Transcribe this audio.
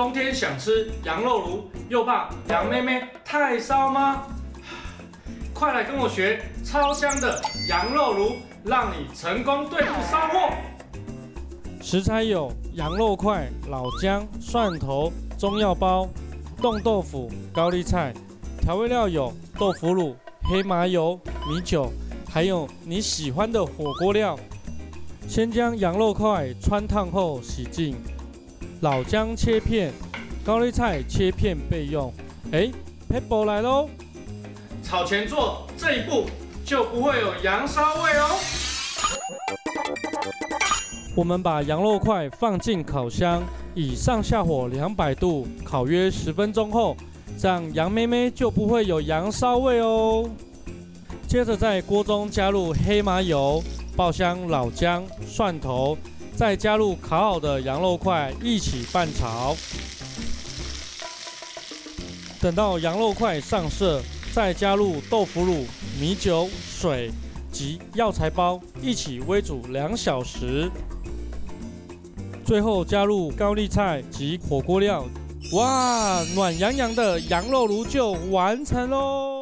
冬天想吃羊肉炉，又怕羊妹妹太烧吗？快来跟我学超香的羊肉炉，让你成功对付骚货。 食材有羊肉块、老姜、蒜头、中药包、冻豆腐、高丽菜。调味料有豆腐乳、黑麻油、米酒，还有你喜欢的火锅料。先将羊肉块汆烫后洗净，老姜切片，高丽菜切片备用。Pepper 来喽！ 炒前做这一步就不会有羊骚味哦。 我们把羊肉块放进烤箱，以上下火200度烤约10分钟后，这样羊妹妹就不会有羊骚味哦。接着在锅中加入黑麻油，爆香老姜、蒜头，再加入烤好的羊肉块一起拌炒。等到羊肉块上色，再加入豆腐乳、米酒、水及药材包一起煨煮2小时。最后加入高丽菜及火锅料，哇，暖洋洋的羊肉炉就完成喽！